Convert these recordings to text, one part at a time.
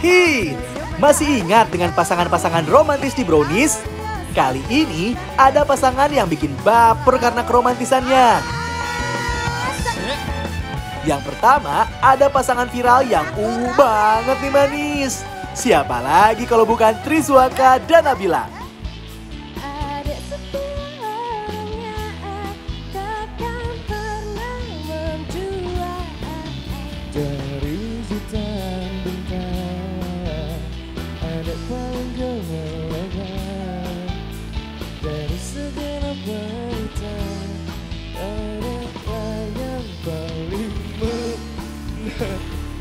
hits. Masih ingat dengan pasangan-pasangan romantis di Brownies? Kali ini ada pasangan yang bikin baper karena keromantisannya. Yang pertama, ada pasangan viral yang banget nih manis. Siapa lagi kalau bukan Triswaka dan Nabila? Dari jutaan bintang ada panggung elegan. Dari segenap wanita ada yang paling menawan.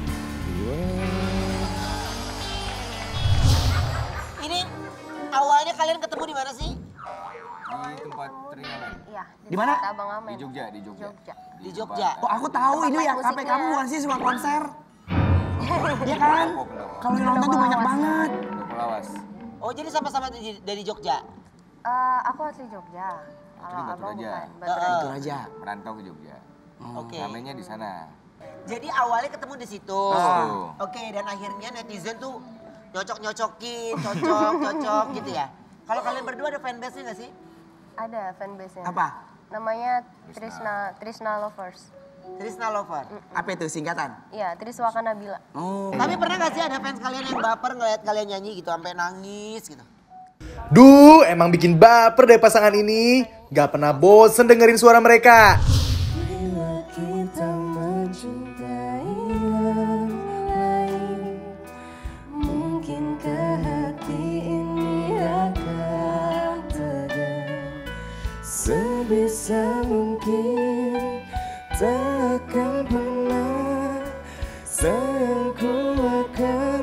Ini awalnya kalian ketemu di mana sih? Di tempat teringalan. Iya. Di mana? Abang Amen. Di Jogja, di Jogja. Di Jogja. Oh aku tahu ini ya Tempat KP musiknya. kamu bukan sih suka konser? Iya kan? Kalau yang nonton tuh banyak banget. Pendopo lawas. Oh jadi sama-sama dari Jogja? Aku asli Jogja. Kalau Batu abang Raja. bukan. Batu Raja. Itu aja. Merantau ke Jogja. Oke. Namanya di sana. Jadi awalnya ketemu di situ. Ah. Oke, dan akhirnya netizen tuh nyocok-nyocokin, cocok gitu ya. Kalau kalian berdua ada fanbase-nya nggak sih? Ada fanbase-nya. Apa? Namanya Trisna Lovers. Trisna Lover. Apa itu singkatan? Iya, Triswaka Nabila. Oh. Tapi pernah nggak sih ada fans kalian yang baper ngeliat kalian nyanyi gitu sampai nangis gitu? Duh, emang bikin baper deh pasangan ini. Gak pernah bosen dengerin suara mereka. Bila kita mencintai yang lain, mungkinkah hati ini akan tegar? Sebisa mungkin takkan pernah sayangku akan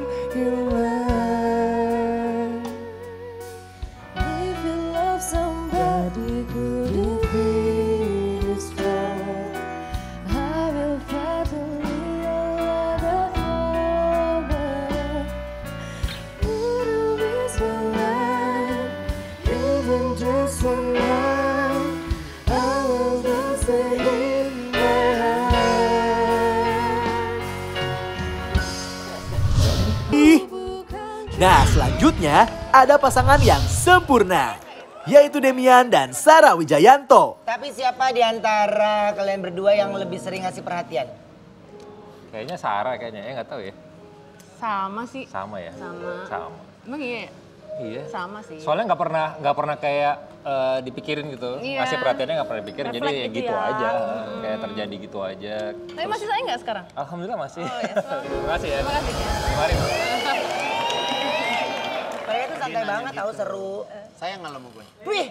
hilang. If you love somebody, could it be this wrong? I will fight to live forever. Would you be so right? Even just one night, I will just stay in my Ih. heart. Nah, selanjutnya ada pasangan yang sempurna, yaitu Demian dan Sarah Wijayanto. Tapi siapa di antara kalian berdua yang lebih sering ngasih perhatian? Kayaknya Sarah kayaknya, ya nggak tahu ya. Sama sih. Sama ya? Sama. Sama. Emang iya ya? Iya. Sama sih. Soalnya nggak pernah kayak dipikirin gitu. Iya. Ngasih perhatiannya nggak pernah dipikirin, jadi Refleks ya gitu gitu ya. aja. Kayak terjadi gitu aja. Tapi masih sayang nggak sekarang? Alhamdulillah masih. Oh, ya. Terima kasih ya. Terima kasih. Mari. Kalian tuh santai banget tahu seru. Sayang nggak lo sama gue? Wih,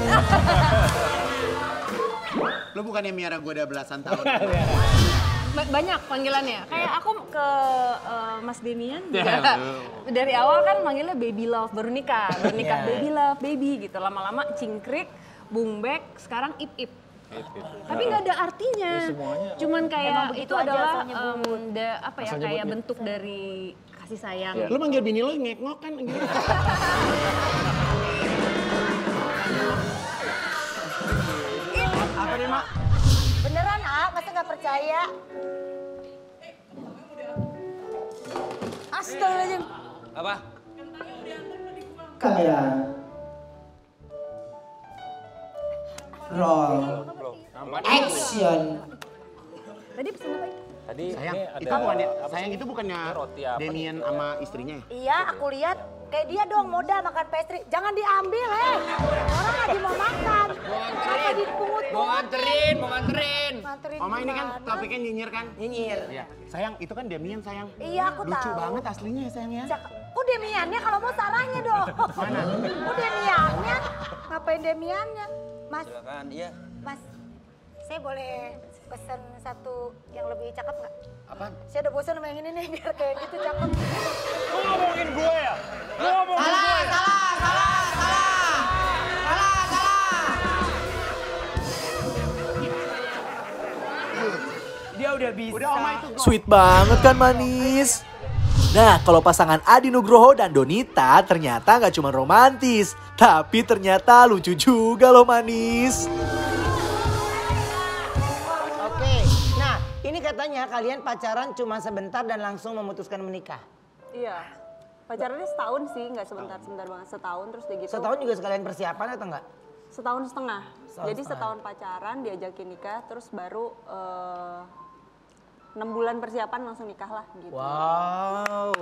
Lo bukannya miara gue udah belasan tahun? Banyak panggilannya. Kayak aku ke Mas Demian juga. Dari awal kan manggilnya Baby Love, baru nikah Baby Love, Baby gitu. Lama-lama Cingkrik, Bungbek, sekarang Ip Ip. Tapi nggak ada artinya. Cuman kayak itu adalah apa ya, kayak bentuk dari kasih sayang. Lo manggil bini lo ngek-ngok kan? Gitu. Apa nih, Mak? Beneran, masa nggak percaya? Astagfirullahaladzim. Apa? Kamera. Roll. Action. Tadi pesan apa itu? Tadi Sayang, ini ada itu bukannya, apa sayang sih? itu bukannya Roti apa Demian sama istrinya ya? Iya, aku lihat kayak dia dong modal makan pastry. Jangan diambil, orang lagi mau makan. Kenapa dipungut? Mau nganterin. Nganterin Oma ini kan gimana? topiknya nyinyir kan? nyinyir. Iya. Sayang, itu kan Demian sayang. Iya, aku tahu. Lucu banget aslinya ya sayang ya. Kok Demiannya kalau mau Sarahnya dong. Mana? Kok Demiannya? Ngapain Demiannya? Mas, Silakan, iya. Mas, saya boleh pesan satu yang lebih cakep nggak? Apaan? Saya udah bosan sama yang ini nih, biar kayak gitu cakep. Lu ngomongin gue ya? Lu ngomongin gue ya? Dia udah bisa. Udah Oma itu. Sweet banget kan manis? Nah, kalau pasangan Adi Nugroho dan Donita ternyata nggak cuma romantis, tapi ternyata lucu juga loh manis. Oke, nah ini katanya kalian pacaran cuma sebentar dan langsung memutuskan menikah. Iya. Pacarannya setahun sih, nggak sebentar-sebentar banget. Setahun terus dia gitu. Setahun juga sekalian persiapan atau enggak? Setahun setengah. Jadi setengah. setahun pacaran, diajakin nikah, terus baru 6 bulan persiapan langsung nikah lah gitu. Wow.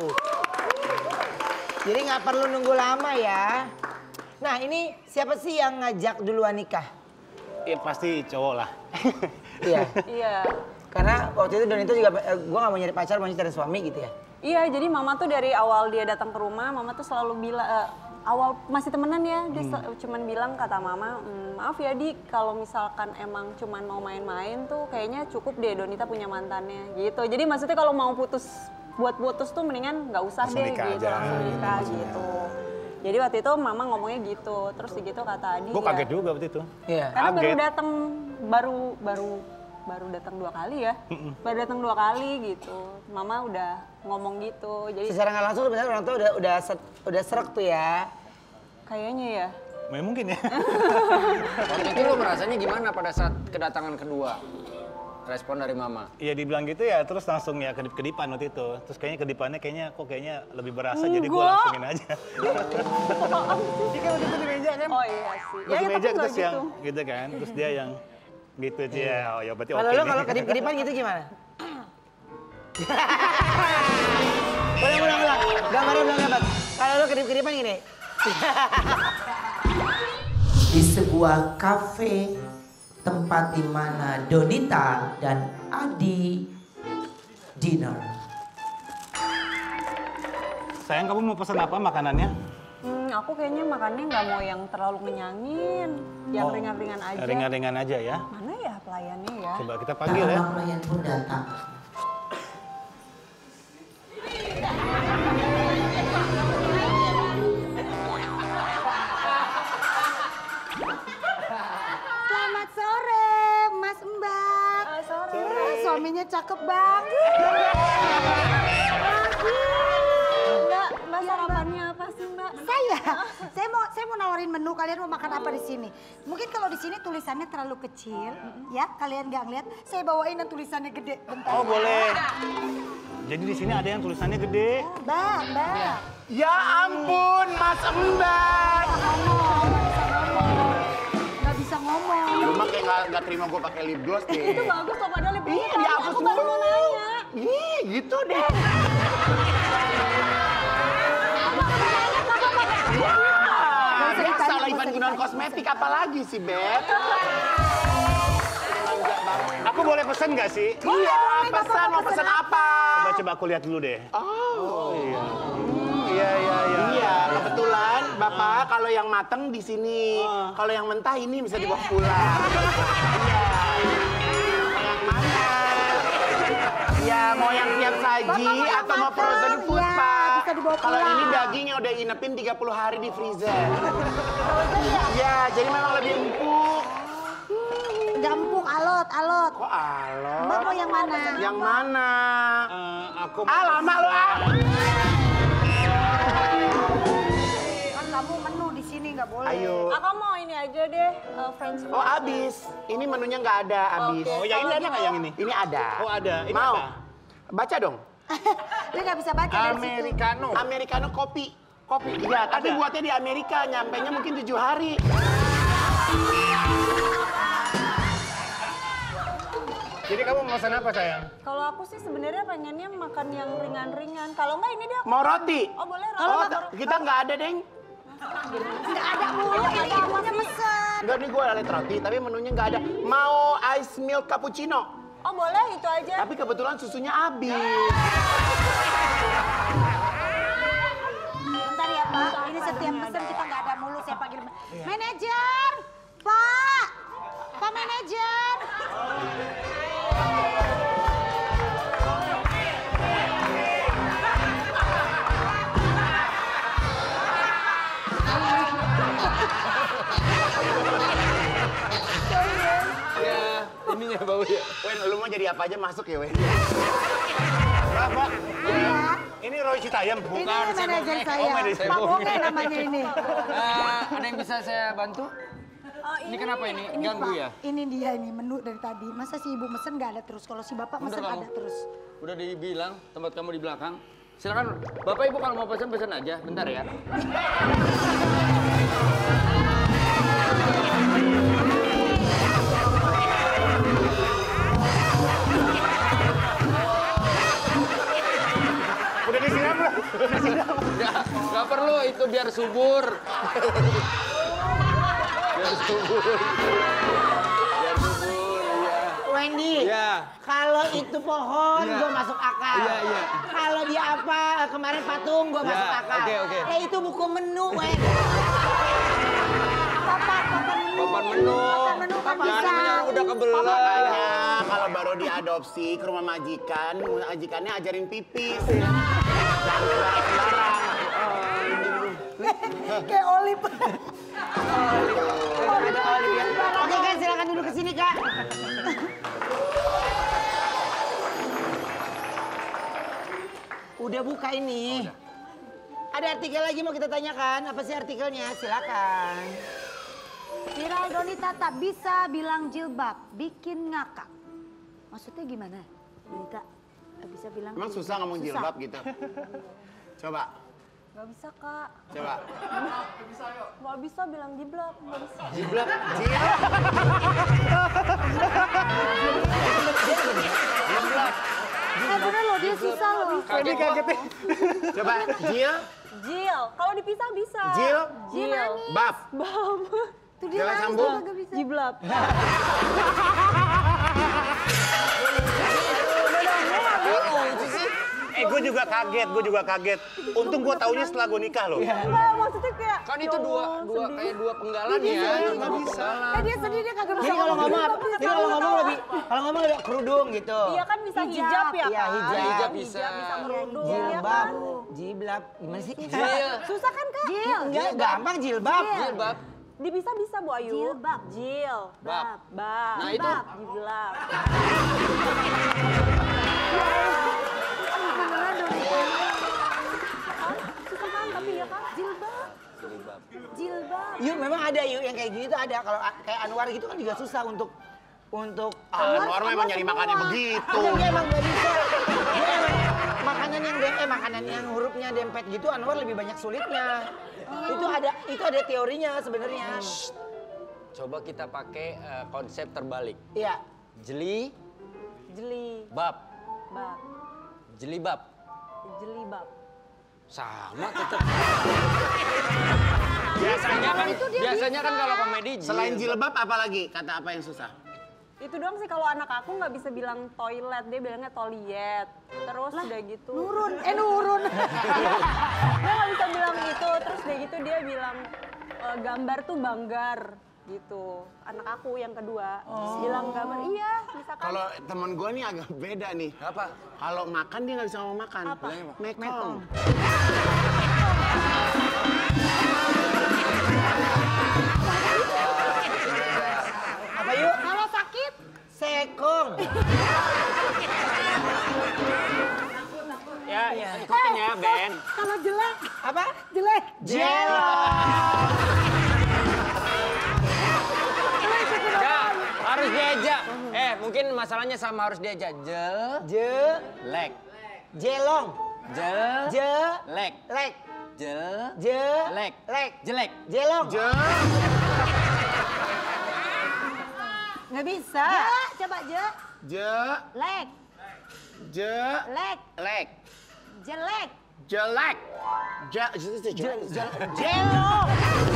Jadi nggak perlu nunggu lama ya. Nah ini siapa sih yang ngajak duluan nikah? Ya pasti cowok lah. Iya. Iya. Karena waktu itu Donita juga, gue gak mau nyari pacar, mau cari suami gitu ya? Iya, jadi mama tuh dari awal dia datang ke rumah, mama tuh selalu bilang, awal masih temenan ya, dia cuman bilang kata mama, maaf ya Di, kalau misalkan emang cuman mau main-main tuh kayaknya cukup deh Donita punya mantannya gitu. Jadi maksudnya kalau mau buat putus tuh mendingan nggak usah Langsung deh nikah gitu, aja. langsung nikah gitu. Jadi waktu itu mama ngomongnya gitu, terus gitu kata Adi Gue kaget juga waktu itu. Iya. karena baru Kaget. datang, baru datang 2 kali ya, baru datang 2 kali gitu. Mama udah ngomong gitu, jadi Secara nggak langsung sebenarnya orang tua udah serak tuh ya. kayaknya ya. Ya, mungkin ya. Waktu itu lo merasanya gimana pada saat kedatangan kedua? Respon dari mama? Iya dibilang gitu ya, terus langsung ya kedip-kedipan waktu itu. Terus kayaknya kedipannya kayaknya lebih berasa, jadi gue langsungin aja. Dia kan waktu itu di meja kan? Oh iya sih. Pas di tapi meja nggak terus yang gitu kan, terus dia yang gitu aja. Oh ya berarti oke Kalau lo nih. kalau kedip-kedipan gitu gimana? Ulang. Gambarnya belum dapat. Kalau lo kedip-kedipan gini. Di sebuah kafe, tempat di mana Donita dan Adi dinner. Sayang, kamu mau pesan apa makanannya? Aku kayaknya makannya nggak mau yang terlalu ngenyangin, yang ringan-ringan aja. Ringan-ringan aja ya. Mana ya pelayannya ya? Coba kita Tak panggil ya. lama pelayan pun datang. Selamat sore, Mas Mbak. Sore. Suaminya cakep banget. Mbak sarapannya apa sih Mbak? Saya mau nawarin menu, kalian mau makan apa di sini? Mungkin kalau di sini tulisannya terlalu kecil, ya kalian nggak ngeliat. Saya bawain yang tulisannya gede. Bentar. Oh boleh. Jadi di sini ada yang tulisannya gede. Mbak. Ya ampun, Mas Mbak. Nggak bisa ngomong. Lu mah kayak nggak terima gue pakai lip gloss deh. Itu bagus loh padahal lebih. Iya, dihapus Aku baru mau dulu. nanya. Ih, gitu deh. Biasa lah event gunaan kosmetik, apalagi sih, Beb? Aku boleh pesen nggak sih? Iya, pesan, mau pesan apa? Coba aku lihat dulu deh. Oh. Iya. Iya, kebetulan Bapak kalau yang mateng di sini, kalau yang mentah ini bisa dibawa pulang. Iya. Yang mana? Ya, mau yang siap saji Bapak mau yang atau mau frozen mateng? food, Ya, Pak? bisa dibawa Kalau pulang. ini daging yang udah inepin 30 hari di freezer. Iya, jadi memang lebih empuk. Nggak empuk, alot. Kok alot? Mbak mau yang mana? Yang mana? Aku Lama lu ah! Kan kamu menu di sini nggak boleh. Ayo. Aku mau ini aja deh, French fries. Oh, abis. Ini menunya nggak ada, abis. Oke. Oh yang ini ada nggak yang ini? Ini ada. Oh ada. Ini Mau? apa? Baca dong. Dia nggak bisa baca dari situ. Americano. Americano kopi. Kopi. Iya, tapi Ada. buatnya di Amerika. Nyampenya mungkin 7 hari. Jadi kamu mau pesan apa sayang? Kalau aku sih sebenarnya pengennya makan yang ringan-ringan. Kalau enggak ini dia. Mau roti? Oh boleh Oh, roti. kita nggak ada, Deng. Nggak ada mulu, ini ibunya pesen. Enggak, nih gue liat roti, tapi menunya nggak ada. Mau ice milk cappuccino? Oh boleh itu aja. Tapi kebetulan susunya habis. Bentar ya Pak, ini setiap pesen kita nggak ada mulu, saya panggil manajer. Pak manajer. Ininya bau ya. Wen, lu mau jadi apa aja masuk ya, Wen? Apa? Ini Roy Citayam? Ini manajer saya, manajer. Pak Bonge namanya ini. Ada yang bisa saya bantu? Ini kenapa ini? Ganggu Pak, ya? ini dia ini menu dari tadi. Masa si ibu mesen nggak ada terus, kalau si bapak Bener mesen kamu? ada terus. Udah dibilang tempat kamu di belakang. Silakan Bapak Ibu kalau mau pesan aja, bentar ya. Udah disiram belum? Udah disiram. Nggak perlu, itu biar subur. Biar subur. Biar subur, ya. Wendy, Ya. kalau itu pohon, Ya. gue masuk akal. Iya, iya. Kalau dia apa, kemarin patung, gue Ya, masuk akal. oke. Itu buku menu, Wendy. Papan menu. Jangan namanya orang udah kebelet. Makanya kalau baru diadopsi ke rumah majikannya ajarin pipis. Jangan sembarang-sembarang. Kayak Olip. Ada olive ya. Oke kan, silakan duduk ke sini, Kak. Udah buka ini. Ada artikel lagi mau kita tanyakan. Apa sih artikelnya? Silakan. Viral Donita tak bisa bilang jilbab, bikin ngakak. Maksudnya gimana? Donita tak bisa bilang Emang susah ngomong jilbab gitu? Coba, Gak bisa, Kak. coba. Gak bisa bilang jiblak, gak bisa. Jiblak, bener loh, dia susah loh. Kaget. Coba, jil, Jil, kalau dipisah bisa. jil, Jil. bab. Bam. Tuh dia Jalan nangis, sambung. dia kagak bisa. Jiblab. Gue juga kaget. Untung gue taunya setelah gue nikah loh. Enggak, maksudnya kayak... Kan itu dua penggalan ya. Nggak bisa. Dia sedih, dia kagak bisa. Jadi kalau ngomong lebih kerudung gitu. Iya kan bisa hijab ya, Iya, Kak? hijab. Hijab bisa. Bisa kerudung. ya Jilbab, kan? jiblab, gimana sih? Jil. Susah kan, Kak? Enggak, gampang jilbab. Jilbab. Dipisah bisa, Bu Ayu. Jilbab. Jil. Bab. Bab. Nah, itu. Jiblab. Susah kan, tapi ya kan? Jilbab. Jilbab. Yuk, memang ada yuk yang kayak gini tuh ada. Kalau kayak Anwar gitu kan juga susah untuk Anwar memang nyari makannya begitu. Dia emang nggak bisa. Dia emang makanan yang hurufnya dempet gitu Anwar lebih banyak sulitnya. Itu ada teorinya sebenarnya. Coba kita pakai konsep terbalik. Iya. Jeli, bab. Bab. Jelibab. Jelibab. Sama tetap. Biasanya kan kalau komedi jil. Selain jilbab apa lagi? Kata apa yang susah? Itu doang sih, kalau anak aku nggak bisa bilang toilet, dia bilangnya toliet. Terus udah gitu. Nurun. Dia nggak bisa bilang itu, terus udah gitu dia bilang gambar tuh banggar gitu. Anak aku yang kedua bilang gambar, iya bisa kan. Kalau temen gue nih agak beda nih. Apa? Kalau makan dia nggak bisa ngomong makan. Apa? Mekong. Apa yuk? Kalau sakit, Sekong. Ya, ikutin ya, Ben. kalau jelek, Apa? jelek. Jelo. Harus diajak. Mungkin masalahnya sama, harus diajak. Jelek. Jelong. Jelek. Lek. Jelek. Lek. Jelek. Jelong. Nggak bisa. Coba lek, lek, Lek. jelek. Jelek. Jelong.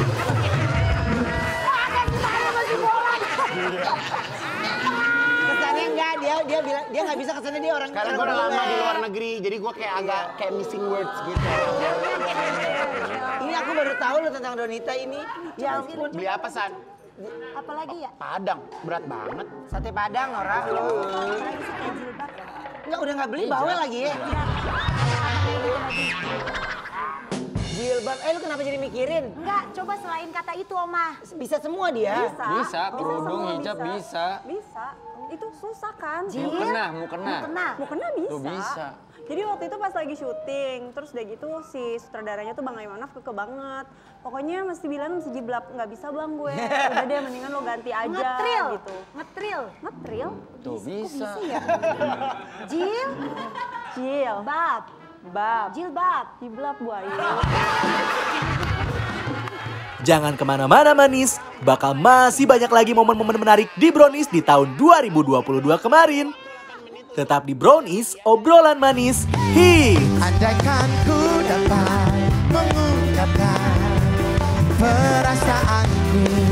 Kesannya enggak, dia bilang dia nggak bisa kesannya dia orang. Karena gue udah lama di luar negeri, jadi gue kayak agak kayak missing words gitu. Ini aku baru tahu loh tentang Donita ini. Ya ampun. Beli apa, San? Apalagi ya? Padang. Berat banget. Sate Padang orang. Apalagi sih kayak jilbab. Enggak, udah nggak beli bawel lagi ya. Jilbab. Lu kenapa jadi mikirin? Enggak, coba selain kata itu, Oma. Bisa semua dia. Bisa, kerudung, semua hijab bisa. Bisa. Itu susah kan? Mukena. Mukena bisa. Tuh bisa. Jadi waktu itu pas lagi syuting, terus udah gitu si sutradaranya tuh Bang Aimanaf keke banget. Pokoknya mesti bilang mesti jiblab, nggak bisa Bang gue. Udah deh mendingan lo ganti aja Ngetril. gitu. Ngetril. Tuh bisa. Jil, Jil. bab. Jilbab. Jilbab Bu Ayu. Jangan kemana-mana manis, bakal masih banyak lagi momen-momen menarik di Brownies di tahun 2022 kemarin. Tetap di Brownies, obrolan manis, hits. Andaikan ku dapat mengungkapkan perasaanku